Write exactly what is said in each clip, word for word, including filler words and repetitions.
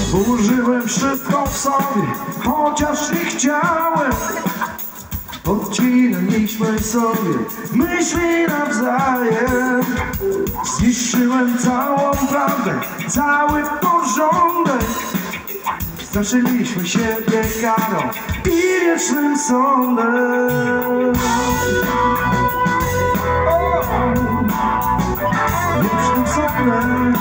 Użyłem wszystko w sobie, chociaż nie chciałem. Odcinaliśmy sobie myśli nawzajem. Zniszczyłem całą prawdę, cały porządek. Straszyliśmy siebie karą i wiecznym sądem. O, wiecznym sądem.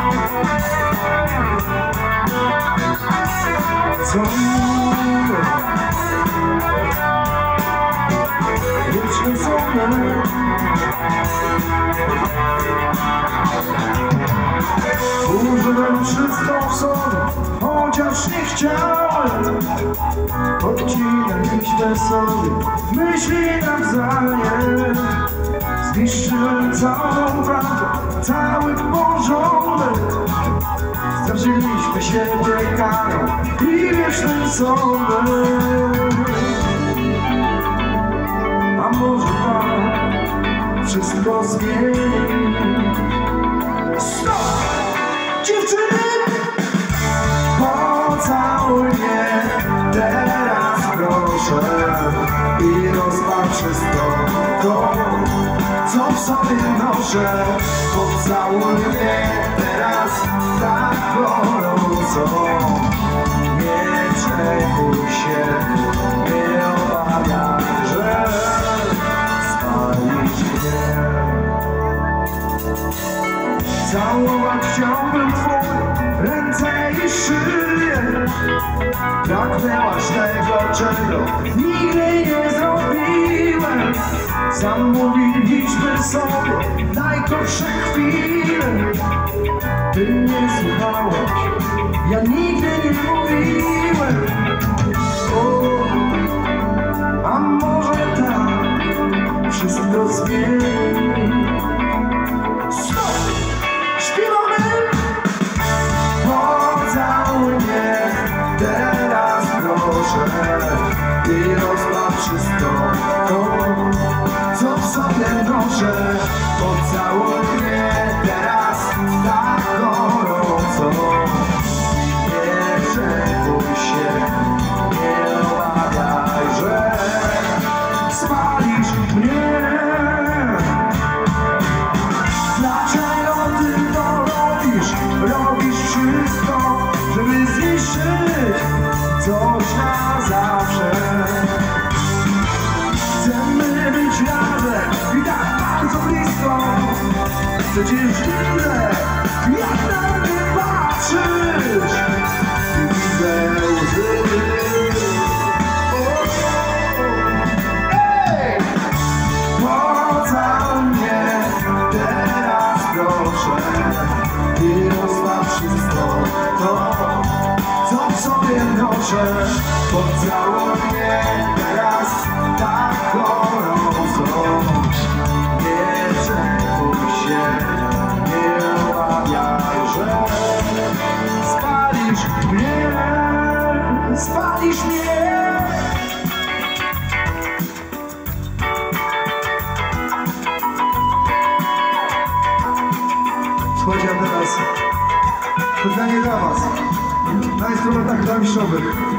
Sądem. Wiecznym sądem. Użyłem wszystko w sobie, chociaż nie chciałem. Odcinaliśmy sobie myśli nawzajem. Zniszczyłem całą prawdę, cały porządek. Straciliśmy siebie karą i wiecznym sądem. A może Pan wszystko zmieni? Stop! Dziewczyny! Pocałuj mnie teraz proszę i rozpal wszystko to, co w sobie noszę. Pocałuj mnie teraz tak gorąco. Nie przejmuj się, nie obawiaj, że spalić mnie. Całować chciałbym Twoje ręce i szyję. Pragnęłaś tego, czego nigdy nie zrobiłem. Zamówiliśmy sobie najgorsze chwile. Ty nie słuchałaś, ja nigdy nie mówiłem. O, a może tak wszystko zmieni? I rozpal wszystko to, co w sobie noszę. Pocałuj mnie teraz tak gorąco. Nie przejmuj się, nie obawiaj, że spalisz mnie. Dlaczego ty to robisz? Robisz wszystko, żeby zniszczyć coś na zawsze. Chcemy być razem i tak bardzo blisko. Przecież widzę, jak na mnie patrzysz. I widzę łzy. Ej! Pocałuj mnie teraz proszę i rozpal wszystko to, co w sobie noszę. Pocałuj mnie teraz tak gorąco. Nie przejmuj się, nie obawiaj, że spalisz mnie, spalisz mnie. Słuchajcie, a teraz pytanie dla Was. Na instrumentach klawiszowych.